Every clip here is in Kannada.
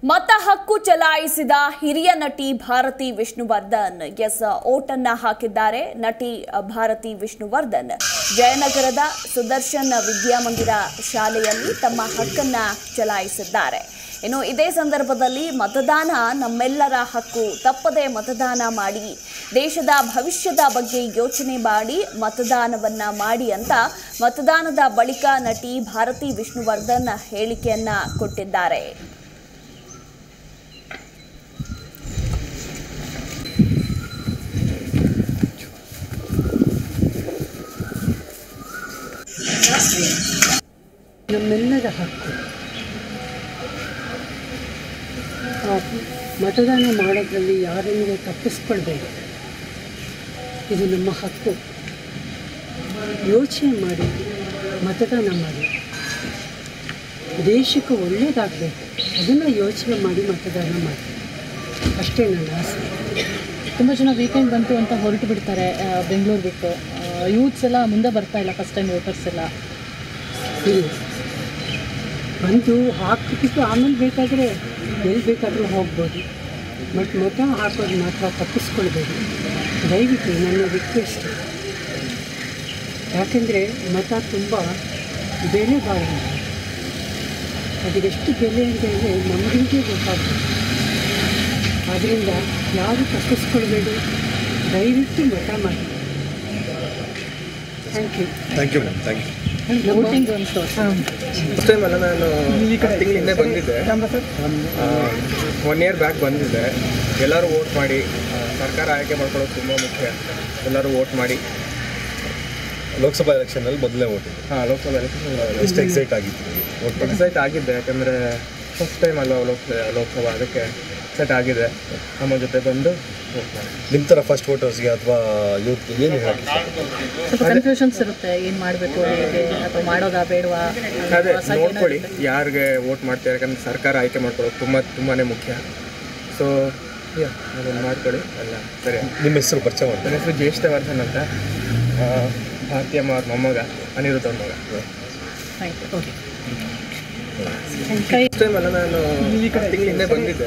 ಮತ ಹಕ್ಕು ಚಲಾಯಿಸಿದ ಹಿರಿಯ ನಟಿ ಭಾರತಿ ವಿಷ್ಣುವರ್ಧನ್ ಓಟನ್ನ ಹಾಕಿದ್ದಾರೆ. ನಟಿ ಭಾರತಿ ವಿಷ್ಣುವರ್ಧನ್ ಜಯನಗರದ ಸುದರ್ಶನ್ ವಿದ್ಯಾಮಂದಿರ ಶಾಲೆಯಲ್ಲಿ ತಮ್ಮ ಹಕ್ಕನ್ನ ಚಲಾಯಿಸಿದ್ದಾರೆ. ಇನ್ನು ಇದೇ ಸಂದರ್ಭದಲ್ಲಿ ಮತದಾನ ನಮ್ಮೆಲ್ಲರ ಹಕ್ಕು, ತಪ್ಪದೆ ಮತದಾನ ಮಾಡಿ, ದೇಶದ ಭವಿಷ್ಯದ ಬಗ್ಗೆ ಯೋಚನೆ ಮಾಡಿ ಮತದಾನವನ್ನ ಮಾಡಿ ಅಂತ ಮತದಾನದ ಬಳಿಕ ನಟಿ ಭಾರತಿ ವಿಷ್ಣುವರ್ಧನ್ ಹೇಳಿಕೆಯನ್ನ ಕೊಟ್ಟಿದ್ದಾರೆ. ನಮ್ಮೆಲ್ಲರ ಹಕ್ಕು. ಮತದಾನ ಮಾಡೋದ್ರಲ್ಲಿ ಯಾರನ್ನೂ ತಪ್ಪಿಸ್ಕೊಳ್ಬೇಡಿ. ಇದು ನಮ್ಮ ಹಕ್ಕು. ಯೋಚನೆ ಮಾಡಿ ಮತದಾನ ಮಾಡಿ. ದೇಶಕ್ಕೆ ಒಳ್ಳೆಯದಾಗಬೇಕು, ಅದನ್ನು ಯೋಚನೆ ಮಾಡಿ ಮತದಾನ ಮಾಡಿ. ಅಷ್ಟೇ ನನ್ನ ಆಸೆ. ತುಂಬ ಜನ ವೀಕೆಂಡ್ ಬಂತು ಅಂತ ಹೊರಟು ಬಿಡ್ತಾರೆ ಬೆಂಗಳೂರು ಬಿಟ್ಟು. ಯೂತ್ಸ್ ಎಲ್ಲ ಮುಂದೆ ಬರ್ತಾ ಇಲ್ಲ, ಫಸ್ಟ್ ಟೈಮ್ ವೋಟರ್ಸ್ ಎಲ್ಲ. ಇಲ್ಲ, ಬಂದು ಹಾಕಿಬಿಟ್ಟು ಆಮೇಲೆ ಬೇಕಾದರೆ ಎಲ್ಲಿ ಬೇಕಾದರೂ ಹೋಗ್ಬೋದು. ಬಟ್ ಮತ ಹಾಕೋದು ಮಾತ್ರ ತಪ್ಪಿಸ್ಕೊಳ್ಬೇಡಿ ದಯವಿಟ್ಟು, ನನ್ನ ರಿಕ್ವೆಸ್ಟ್. ಯಾಕೆಂದರೆ ಮತ ತುಂಬ ಬೆಲೆ ಬಾಳಿದೆ. ಅದಕ್ಕೆಷ್ಟು ಬೆಲೆ ಅಂತ ಹೇಳಿದ್ರೆ ನಮಗಿಂತೇ ಗೊತ್ತಾಗ್ತದೆ. ಆದ್ದರಿಂದ ಯಾರು ತಪ್ಪಿಸ್ಕೊಳ್ಬೇಡಿ, ದಯವಿಟ್ಟು ಮತ ಮಾಡಿ. Thank you. Thank you ma'am, thank you. Voting ಒಂದು ಫಸ್ಟ್ ಟೈಮ್ ಅಲ್ಲ, ನಾನು ತಿಂಗಳ ಹಿಂದೆ ಬಂದಿದ್ದೆ, 1 year ಬ್ಯಾಕ್ ಬಂದಿದ್ದೆ. ಎಲ್ಲರೂ ವೋಟ್ ಮಾಡಿ. ಸರ್ಕಾರ ಆಯ್ಕೆ ಮಾಡ್ಕೊಳ್ಳೋದು ತುಂಬ ಮುಖ್ಯ. ಎಲ್ಲರೂ ವೋಟ್ ಮಾಡಿ. ಲೋಕಸಭಾ ಎಲೆಕ್ಷನಲ್ಲಿ ಮೊದಲೇ ವೋಟ್. ಲೋಕಸಭಾ ಎಲೆಕ್ಷನ್ ಎಷ್ಟು ಎಕ್ಸೈಟ್ ಆಗಿತ್ತು? ಎಕ್ಸೈಟ್ ಆಗಿದ್ದೆ, ಯಾಕಂದರೆ ಫಸ್ಟ್ ಟೈಮ್ ಅಲ್ವಾ ಲೋಕಸಭಾ, ಅದಕ್ಕೆ ಎಕ್ಸೈಟ್ ಆಗಿದೆ. ನಮ್ಮ ಜೊತೆ ಬಂದು ವೋಟ್ ಮಾಡಿ. ನಿಮ್ಮ ಥರ ಫಸ್ಟ್ ವೋಟರ್ಸ್ಗೆ ಅಥವಾ ಯೂತ್ ಏನು ಹೇಳಿ? ಸ್ವಲ್ಪ ಕನ್ಫ್ಯೂಷನ್ಸ್ ಇರುತ್ತೆ, ಏನು ಮಾಡಬೇಕು, ಹೇಗೆ ಅಥವಾ ಮಾಡೋದಾ ಬೇಡವಾ? ಅದೇ ನೋಡ್ಕೊಳ್ಳಿ ಯಾರಿಗೆ ವೋಟ್ ಮಾಡ್ತಾರೆ, ಯಾಕಂದರೆ ಸರ್ಕಾರ ಆಯ್ಕೆ ಮಾಡ್ಕೊಳ್ಳೋದು ತುಂಬಾ ಮುಖ್ಯ. ಸೊ ಅದನ್ನು ಮಾಡ್ಕೊಳ್ಳಿ, ಎಲ್ಲ ಸರಿ. ನಿಮ್ಮ ಹೆಸರು ಪರಿಚಯ ಮಾಡ್ತಾರೆ? ನನ್ನ ಹೆಸರು ಜ್ಯೇಷ್ಠವರ್ಧನ್ ಅಂತ, ಭಾರತೀಯಮ್ಮ ಅವ್ರ ಮೊಮ್ಮಗ, ಅನಿರುದ್ಧ ಅವ್ರ ಮಗ. Thank you. Okay. First time ಅಲ್ಲ, ನಾನು ತಿಂಗಳ ಹಿಂದೆ ಬಂದಿದ್ದೆ,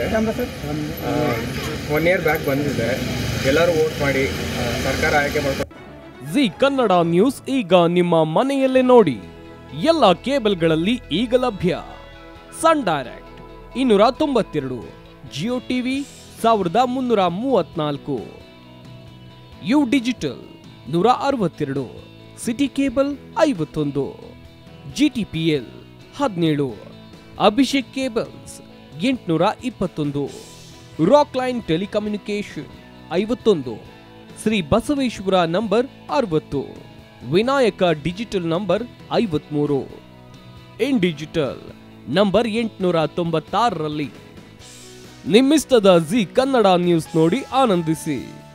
1 year ಬ್ಯಾಕ್ ಬಂದಿದ್ದೆ. ಎಲ್ಲರೂ ವೋಟ್ ಮಾಡಿ. ಸರ್ಕಾರ ಆಯ್ಕೆ ಮಾಡ್ಕೊಂಡು. ಜಿ ಕನ್ನಡ ನ್ಯೂಸ್ ಈಗ ನಿಮ್ಮ ಮನೆಯಲ್ಲೇ ನೋಡಿ. ಎಲ್ಲ ಕೇಬಲ್ಗಳಲ್ಲಿ ಈಗ ಲಭ್ಯ. Sun direct 292, Jio TV 1334, U digital 162, city cable 51, GTPL 17, Abhishek cables 821, Rockline telecommunication 51, Shri Basaveshwara number 60, Vinayaka digital number 53, in digital number 896ರಲ್ಲಿ. ನಿಮ್ಮಿಸ್ತದ ಜಿ ಕನ್ನಡ ನ್ಯೂಸ್ ನೋಡಿ ಆನಂದಿಸಿ.